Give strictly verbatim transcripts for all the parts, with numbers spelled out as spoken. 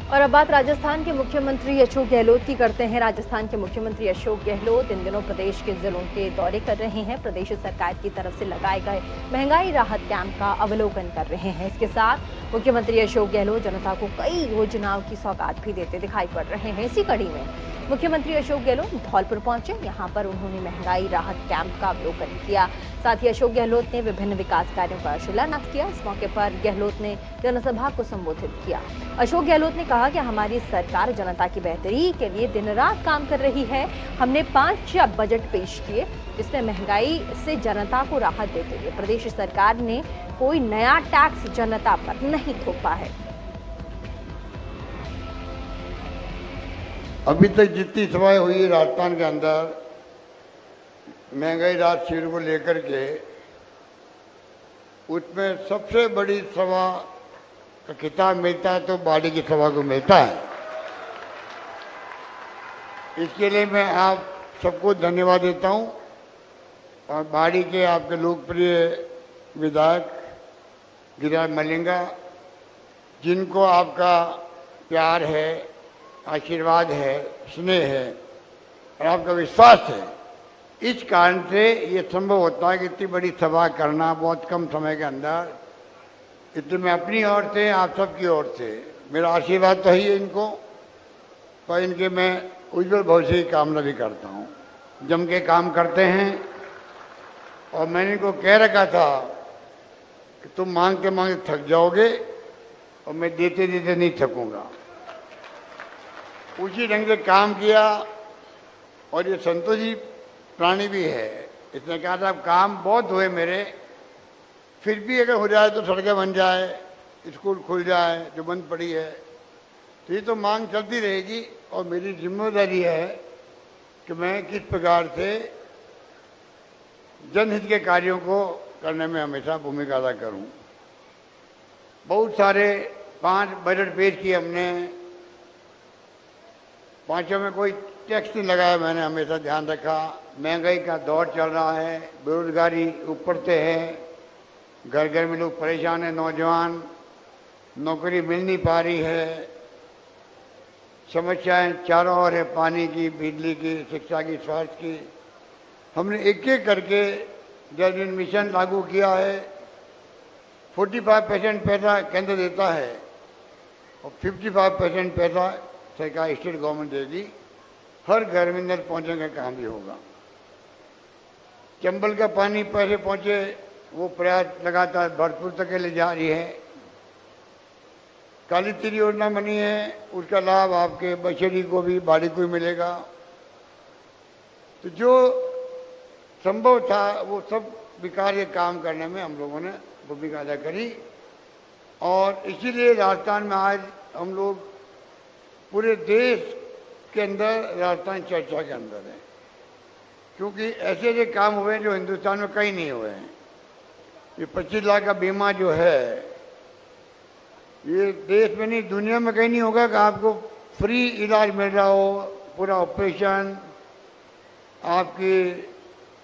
और अब बात राजस्थान के मुख्यमंत्री अशोक गहलोत की करते हैं। राजस्थान के मुख्यमंत्री अशोक गहलोत इन दिनों प्रदेश के जिलों के दौरे कर रहे हैं। प्रदेश सरकार की तरफ से लगाए गए महंगाई राहत कैंप का अवलोकन कर रहे हैं। इसके साथ मुख्यमंत्री अशोक गहलोत जनता को कई योजनाओं की सौगात भी देते दिखाई पड़ रहे हैं। इसी कड़ी में मुख्यमंत्री अशोक गहलोत धौलपुर पहुंचे। यहां पर उन्होंने महंगाई राहत कैंप का अवलोकन किया। साथ ही अशोक गहलोत ने विभिन्न विकास कार्यों का शिलान्यास किया। इस मौके पर गहलोत ने जनसभा को संबोधित किया। अशोक गहलोत ने कहा कि हमारी सरकार जनता की बेहतरी के लिए दिन रात काम कर रही है। हमने पांच बजट पेश किए जिसमें महंगाई से जनता को राहत देते हुए प्रदेश सरकार ने कोई नया टैक्स जनता पर नहीं थोपा है। अभी तक जितनी सभाएं हुई है राजस्थान के अंदर महंगाई राहत शिविर को लेकर के, उसमें सबसे बड़ी सभा का खिताब मिलता है तो बाड़ी की सभा को मिलता है। इसके लिए मैं आप सबको धन्यवाद देता हूं। और बाड़ी के आपके लोकप्रिय विधायक गिरिराज मलिंगा, जिनको आपका प्यार है, आशीर्वाद है, स्नेह है और आपका विश्वास है, इस कारण से ये संभव होता है कि इतनी बड़ी सभा करना बहुत कम समय के अंदर। इसलिए मैं अपनी ओर से, आप सबकी ओर से मेरा आशीर्वाद तो ही है इनको, पर इनके मैं उज्जवल भविष्य की कामना भी करता हूँ। जम के काम करते हैं और मैंने इनको कह रखा था कि तुम मांगते मांगते थक जाओगे और मैं देते देते नहीं थकूंगा। उसी ढंग से काम किया और ये संतोषी प्राणी भी है। इसने कहा था काम बहुत हुए मेरे, फिर भी अगर हो जाए तो सड़कें बन जाए, स्कूल खुल जाए जो बंद पड़ी है, तो ये तो मांग चलती रहेगी। और मेरी जिम्मेदारी है कि मैं किस प्रकार से जनहित के कार्यों को करने में हमेशा भूमिका अदा करूं। बहुत सारे पांच बजट पेश किए हमने, पांचों में कोई टैक्स नहीं लगाया। मैंने हमेशा ध्यान रखा, महंगाई का दौर चल रहा है, बेरोजगारी ऊपर से है, घर घर में लोग परेशान हैं, नौजवान, नौकरी मिल नहीं पा रही है, समस्याएं चारों ओर है, पानी की, बिजली की, शिक्षा की, स्वास्थ्य की। हमने एक एक करके जल जीवन मिशन लागू किया है। पैंतालीस परसेंट पैसा केंद्र देता है और पचपन परसेंट पैसा सरकार स्टेट गवर्नमेंट देगी। हर घर में नल पहुंचने का काम भी होगा। चंबल का पानी पहले पहुंचे, वो प्रयास लगातार भरतपुर तक के लिए जा रही है। काली तीर योजना बनी है, उसका लाभ आपके बछेड़ी को भी, बाड़ी को भी मिलेगा। तो जो संभव था वो सब विकास के काम करने में हम लोगों ने भूमिका अदा करी। और इसीलिए राजस्थान में आज हम लोग पूरे देश के अंदर, राजस्थान चर्चा के अंदर है, क्योंकि ऐसे ऐसे काम हुए जो हिंदुस्तान में कहीं नहीं हुए हैं। ये पच्चीस लाख का बीमा जो है, ये देश में नहीं, दुनिया में कहीं नहीं होगा कि आपको फ्री इलाज मिल रहा हो, पूरा ऑपरेशन, आपकी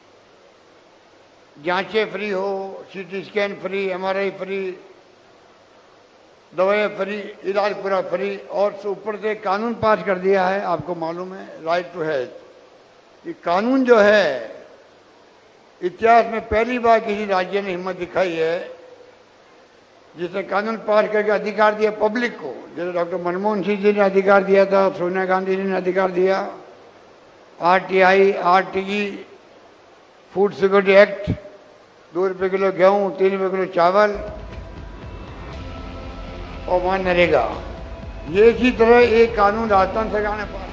जांचें फ्री हो, CT scan free, MRI free, दवाएं फ्री, इलाज पूरा फ्री। और ऊपर से कानून पास कर दिया है, आपको मालूम है, राइट टू हेल्थ। ये कानून जो है, इतिहास में पहली बार किसी राज्य ने हिम्मत दिखाई है जिसने कानून पास करके अधिकार दिया पब्लिक को। जैसे डॉक्टर मनमोहन सिंह जी ने अधिकार दिया था, सोनिया गांधी जी ने अधिकार दिया, RTI, RTE, food security act, दो रुपये किलो गेहूं, तीन रुपये किलो चावल, और वहां नरेगा। ये इसी तरह एक कानून राजस्थान सरकार ने पास